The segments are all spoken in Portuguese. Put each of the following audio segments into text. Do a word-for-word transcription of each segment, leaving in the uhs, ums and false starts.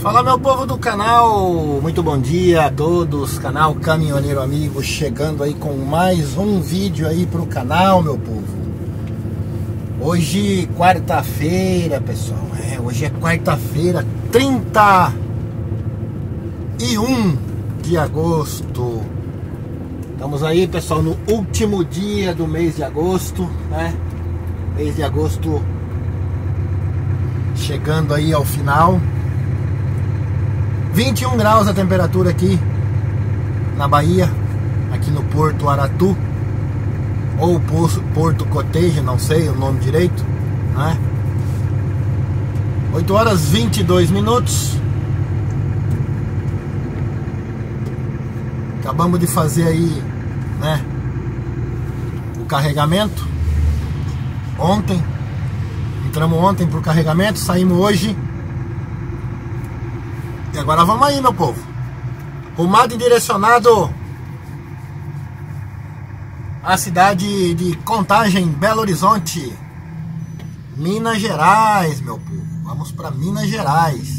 Fala, meu povo do canal, muito bom dia a todos, canal Caminhoneiro Amigo, chegando aí com mais um vídeo aí pro canal, meu povo. Hoje, quarta-feira, pessoal, é, hoje é quarta-feira, trinta e um de agosto. Estamos aí, pessoal, no último dia do mês de agosto, né? Mês de agosto chegando aí ao final. vinte e um graus a temperatura aqui na Bahia, aqui no Porto Aratu, ou Porto Cotejo, não sei o nome direito, né? oito horas e vinte e dois minutos. Acabamos de fazer aí, né, o carregamento ontem. Entramos ontem pro carregamento, saímos hoje. E agora vamos aí, meu povo. Rumado e direcionado à cidade de Contagem, Belo Horizonte, Minas Gerais, meu povo. Vamos para Minas Gerais.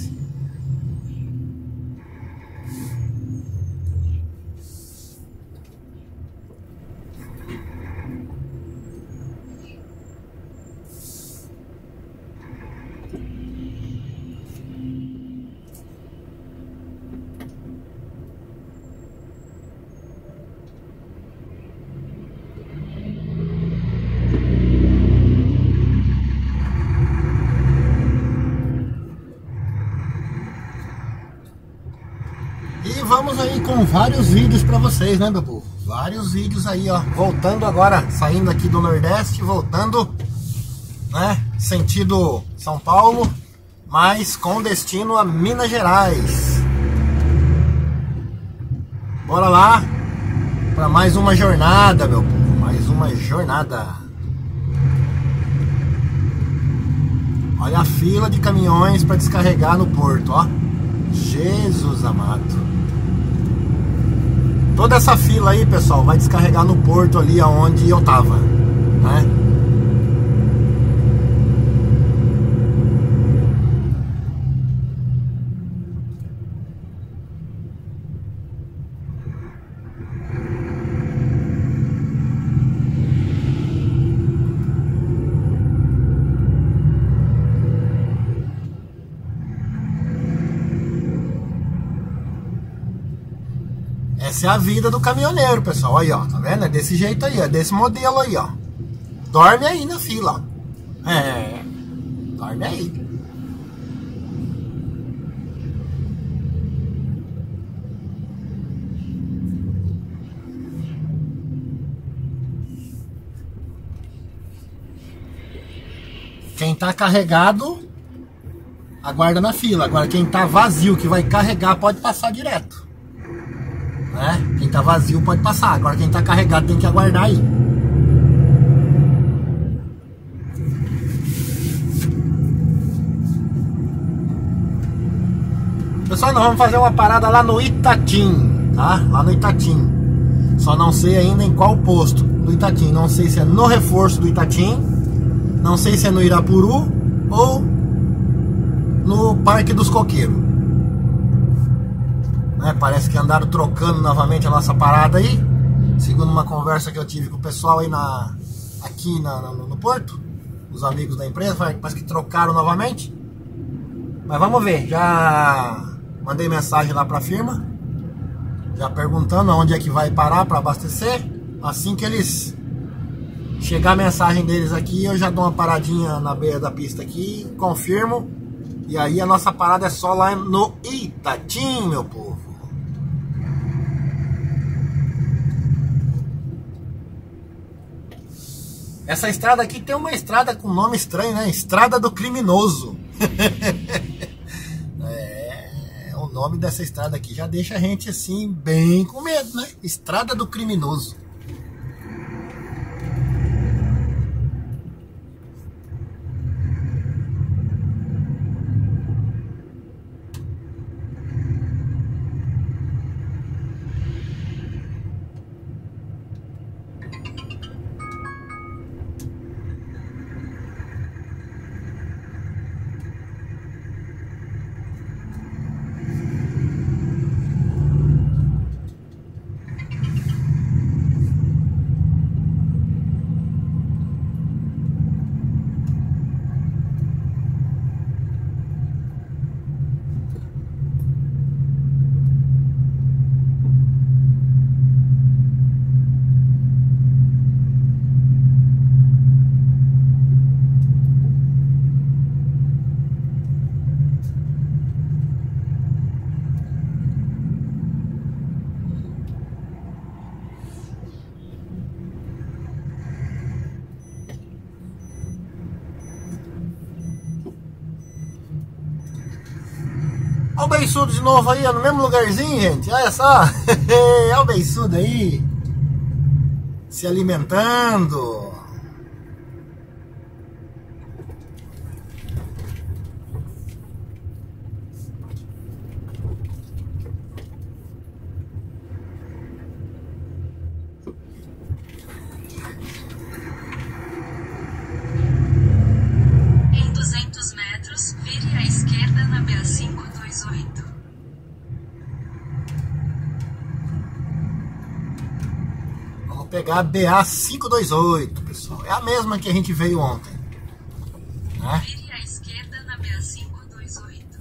E vamos aí com vários vídeos pra vocês, né, meu povo? Vários vídeos aí, ó. Voltando agora, saindo aqui do Nordeste, voltando, né, sentido São Paulo, mas com destino a Minas Gerais. Bora lá pra mais uma jornada, meu povo. Mais uma jornada. Olha a fila de caminhões pra descarregar no porto, ó. Jesus amado. Toda essa fila aí, pessoal, vai descarregar no porto ali aonde eu tava, né? Essa é a vida do caminhoneiro, pessoal. Aí, ó, tá vendo? É desse jeito aí, é desse modelo aí, ó. Dorme aí na fila, ó. É, dorme aí. Quem tá carregado, aguarda na fila. Agora quem tá vazio, que vai carregar, pode passar direto. Né? Quem tá vazio pode passar. Agora quem tá carregado tem que aguardar aí. Pessoal, nós vamos fazer uma parada lá no Itatim, tá? Lá no Itatim. Só não sei ainda em qual posto do Itatim. Não sei se é no reforço do Itatim, não sei se é no Irapuru ou no Parque dos Coqueiros. Né, parece que andaram trocando novamente a nossa parada aí, segundo uma conversa que eu tive com o pessoal aí na, aqui na, no, no Porto, os amigos da empresa, parece que trocaram novamente. Mas vamos ver, já mandei mensagem lá para a firma, já perguntando aonde é que vai parar para abastecer. Assim que eles chegar a mensagem deles aqui, eu já dou uma paradinha na beira da pista aqui, confirmo, e aí a nossa parada é só lá no Itatim, meu povo. Essa estrada aqui tem uma estrada com nome estranho, né? Estrada do Criminoso. É, o nome dessa estrada aqui já deixa a gente assim bem com medo, né? Estrada do Criminoso. beiçudo de novo aí, no mesmo lugarzinho, gente. Olha só. Olha o beiçudo aí. Se alimentando. Em duzentos metros, vire à esquerda na B A quinhentos e vinte e oito. Vamos pegar a B A quinhentos e vinte e oito, pessoal. É a mesma que a gente veio ontem, né? Vire à esquerda na B A quinhentos e vinte e oito.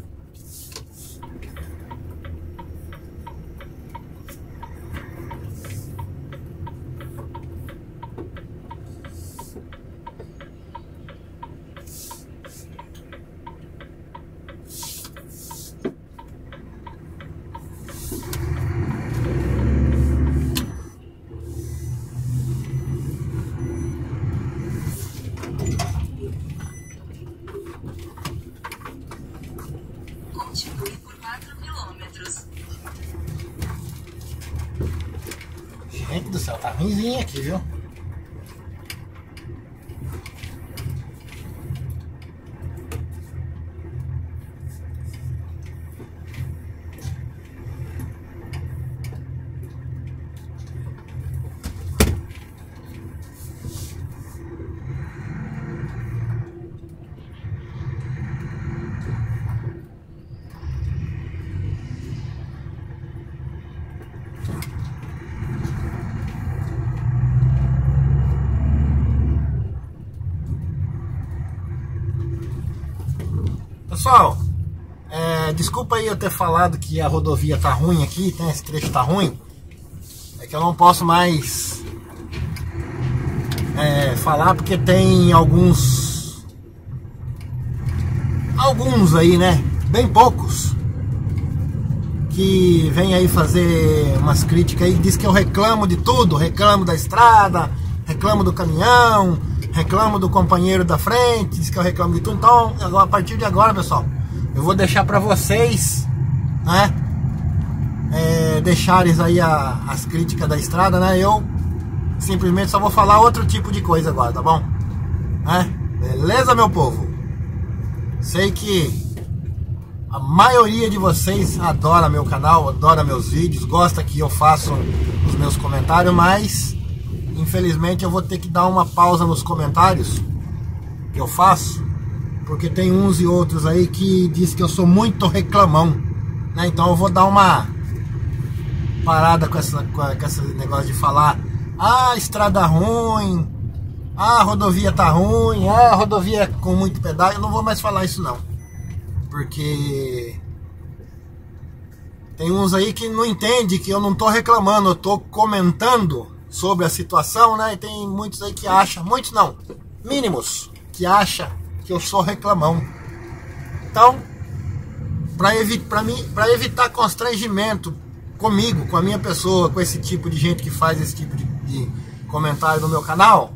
Continue por quatro quilômetros. Gente do céu, tá ruimzinho aqui, viu? Pessoal, é, desculpa aí eu ter falado que a rodovia tá ruim aqui, né? Esse trecho tá ruim. É que eu não posso mais é, falar porque tem alguns alguns aí, né? Bem poucos que vem aí fazer umas críticas aí, diz que eu reclamo de tudo, reclamo da estrada, reclamo do caminhão, reclamo do companheiro da frente, diz que eu reclamo de tudo. Então, agora, a partir de agora, pessoal, eu vou deixar para vocês, né, é, deixarem aí a, as críticas da estrada, né? Eu simplesmente só vou falar outro tipo de coisa agora, tá bom? Né? Beleza, meu povo? Sei que a maioria de vocês adora meu canal, adora meus vídeos, gosta que eu faço os meus comentários, mas infelizmente eu vou ter que dar uma pausa nos comentários que eu faço, porque tem uns e outros aí que diz que eu sou muito reclamão, né? Então eu vou dar uma parada com, essa, com esse negócio de falar: ah, estrada ruim, ah, a rodovia tá ruim, ah, a rodovia com muito pedágio. Eu não vou mais falar isso não, porque tem uns aí que não entendem que eu não tô reclamando, eu tô comentando sobre a situação, né? E tem muitos aí que acham, muitos não, mínimos, que acham que eu sou reclamão. Então, para evi mim, para evitar constrangimento comigo, com a minha pessoa, com esse tipo de gente que faz esse tipo de, de comentário no meu canal,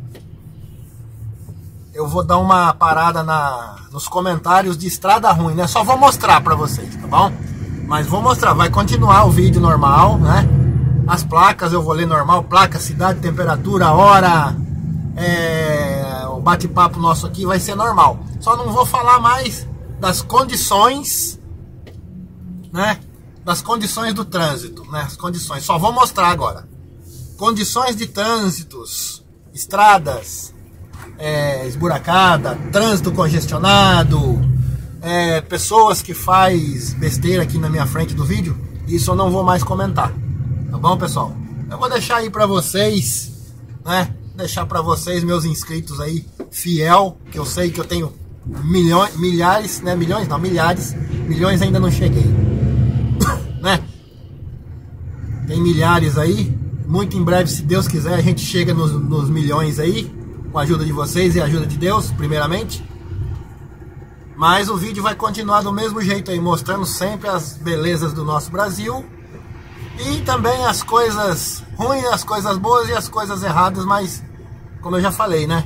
eu vou dar uma parada na, nos comentários de estrada ruim, né? Só vou mostrar para vocês, tá bom? Mas vou mostrar, vai continuar o vídeo normal, né? As placas eu vou ler normal, placa, cidade, temperatura, hora, é, o bate-papo nosso aqui vai ser normal. Só não vou falar mais das condições, né? Das condições do trânsito, né? As condições, só vou mostrar agora. Condições de trânsitos, estradas é, esburacada, trânsito congestionado, é, pessoas que faz besteira aqui na minha frente do vídeo. Isso eu não vou mais comentar. Tá bom, pessoal? Eu vou deixar aí pra vocês, né? Deixar pra vocês, meus inscritos aí, fiel, que eu sei que eu tenho milhões, milhares, né? Milhões não, milhares. Milhões ainda não cheguei. Né? Tem milhares aí. Muito em breve, se Deus quiser, a gente chega nos, nos milhões aí, com a ajuda de vocês e a ajuda de Deus, primeiramente. Mas o vídeo vai continuar do mesmo jeito aí, mostrando sempre as belezas do nosso Brasil. E também as coisas ruins, as coisas boas e as coisas erradas, mas como eu já falei, né?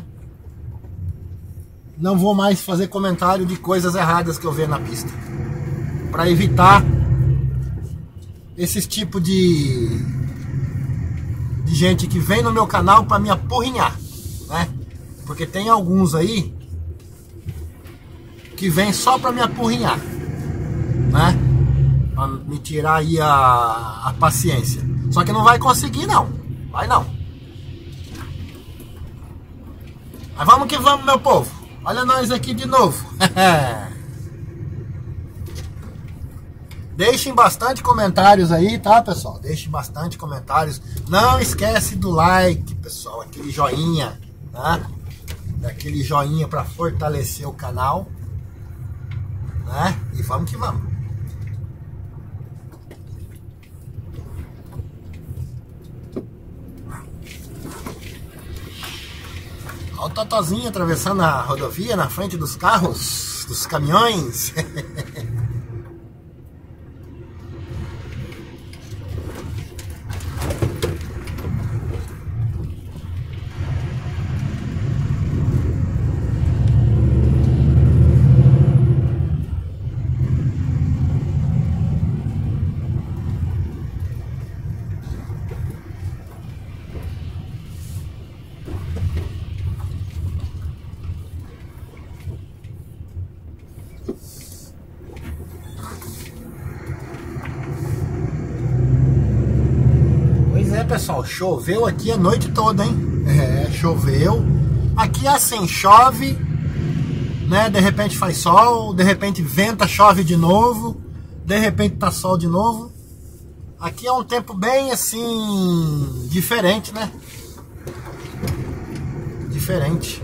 Não vou mais fazer comentário de coisas erradas que eu vejo na pista, para evitar esses tipos de, de gente que vem no meu canal para me apurrinhar, né? Porque tem alguns aí que vem só para me apurrinhar, né? Pra me tirar aí a, a paciência. Só que não vai conseguir não, vai não. Mas vamos que vamos, meu povo. Olha nós aqui de novo. Deixem bastante comentários aí, tá, pessoal? Deixem bastante comentários. Não esquece do like, pessoal. Aquele joinha, tá? Daquele joinha para fortalecer o canal, né? E vamos que vamos. Olha o Totozinho atravessando a rodovia na frente dos carros, dos caminhões. Pessoal, choveu aqui a noite toda, hein? É, choveu. Aqui assim, chove, né? De repente faz sol, de repente venta, chove de novo, de repente tá sol de novo. Aqui é um tempo bem assim, diferente, né? Diferente.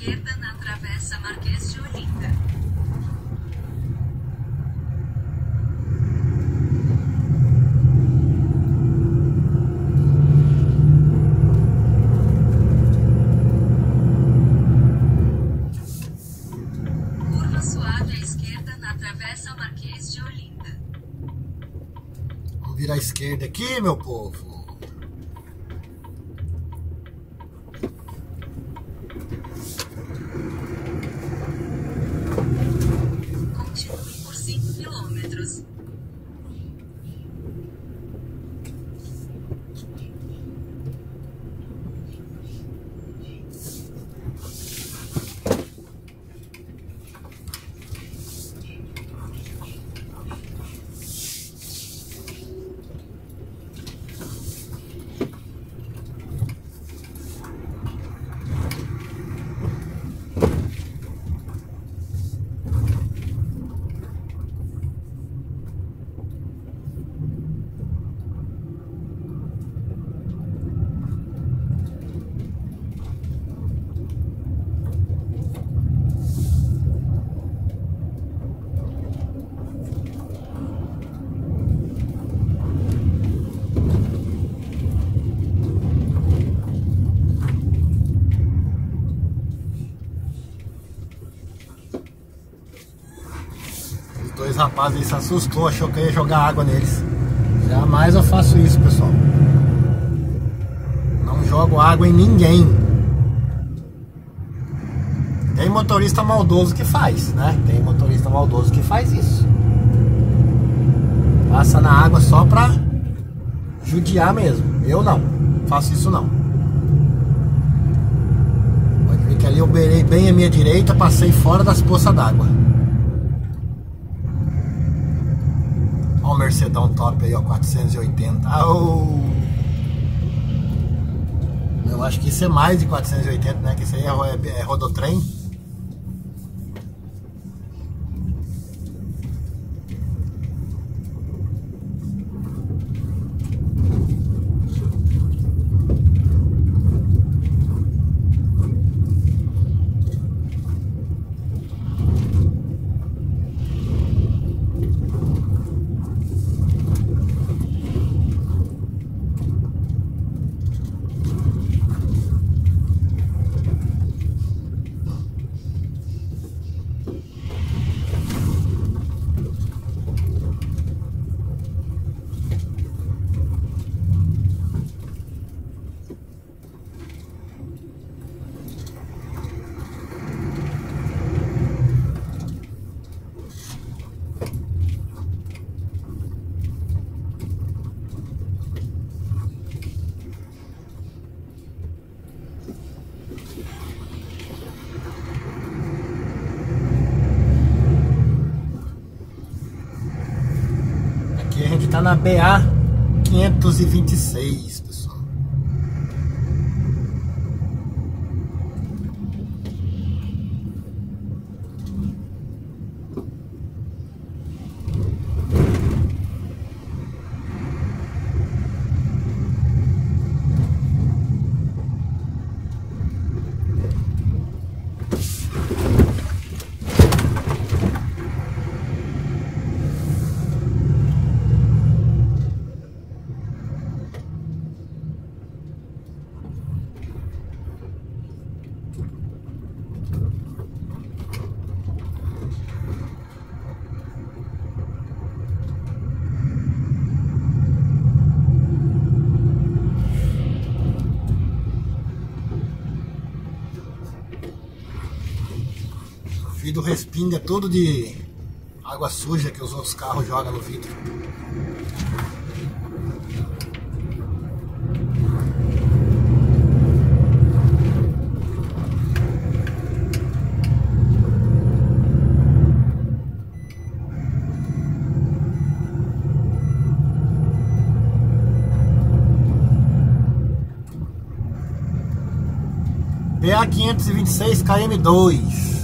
esquerda na Travessa Marquês de Olinda. Curva suave à esquerda na Travessa Marquês de Olinda. Vamos virar à esquerda aqui, meu povo. Continue por cinco quilômetros. Dois rapazes aí se assustou, achou que eu ia jogar água neles. Jamais eu faço isso, pessoal. Não jogo água em ninguém. Tem motorista maldoso que faz, né? Tem motorista maldoso que faz isso. Passa na água só pra judiar mesmo. Eu não, faço isso não. Pode ver que ali eu beirei bem a minha direita, passei fora das poças d'água. Olha o Mercedão top aí, ó, quatrocentos e oitenta. Oh! Eu acho que isso é mais de quatrocentos e oitenta, né? Que isso aí é, é rodotrem. Tá na B A quinhentos e vinte e seis, pessoal. O vidro respinga tudo de água suja que os outros carros jogam no vidro. B A quinhentos e vinte e seis K M dois.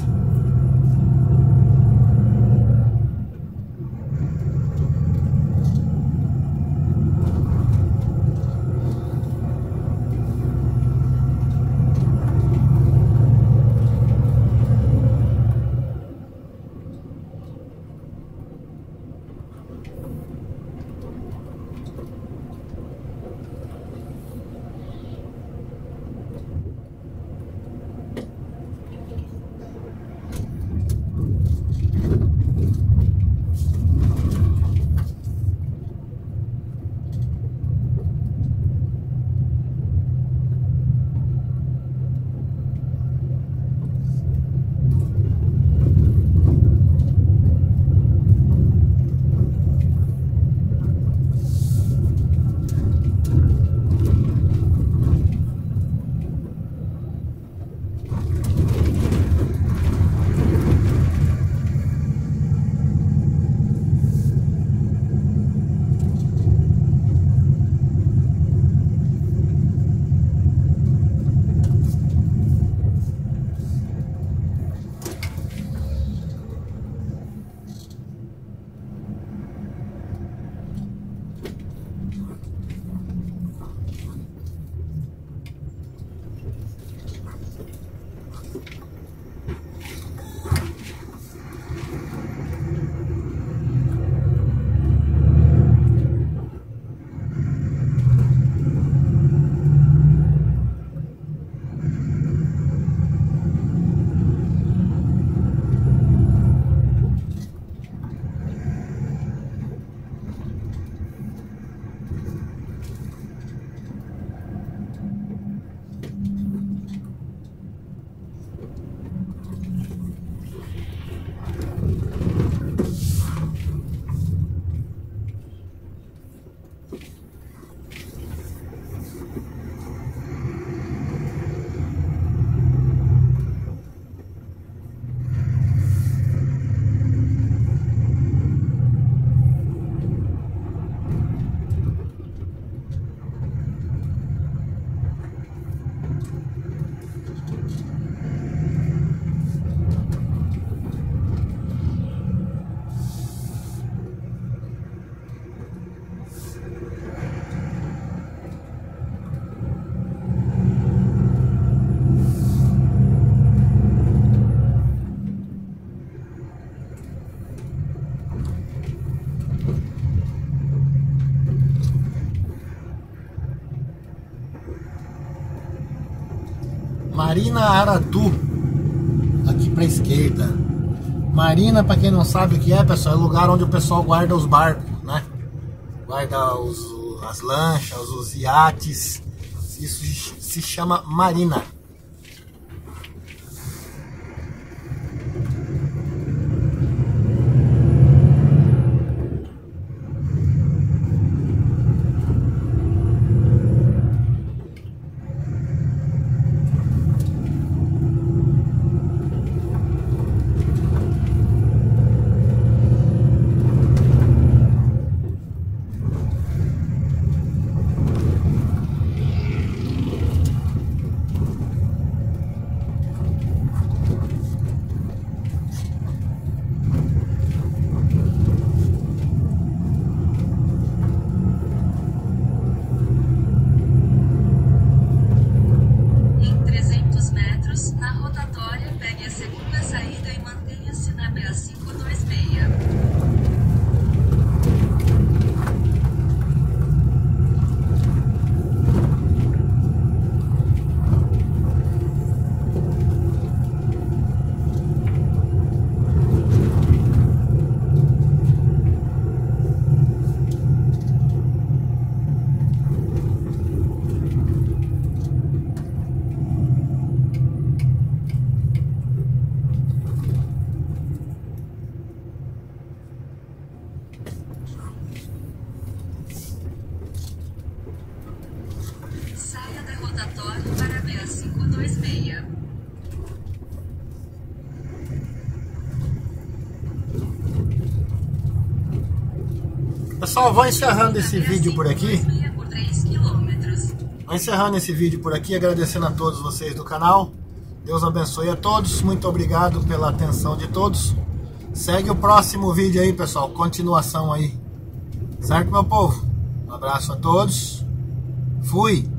Marina Aratu, aqui para a esquerda. Marina, para quem não sabe o que é, pessoal, é o lugar onde o pessoal guarda os barcos, né? Guarda os, as lanchas, os iates. Isso se chama marina. Saia da rotatória para B A quinhentos e vinte e seis. Pessoal, vou encerrando esse vídeo por aqui. Vou encerrando esse vídeo por aqui, agradecendo a todos vocês do canal. Deus abençoe a todos. Muito obrigado pela atenção de todos. Segue o próximo vídeo aí, pessoal. Continuação aí. Certo, meu povo? Um abraço a todos. Fui.